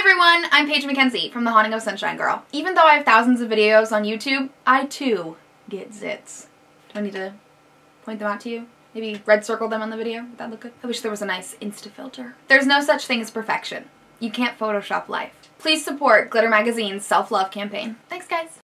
everyone, I'm Paige McKenzie from The Haunting of Sunshine Girl. Even though I have thousands of videos on YouTube, I too get zits. Do I need to point them out to you? Maybe red circle them on the video? Would that look good? I wish there was a nice Insta filter. There's no such thing as perfection. You can't Photoshop life. Please support Glitter Magazine's self-love campaign. Thanks, guys.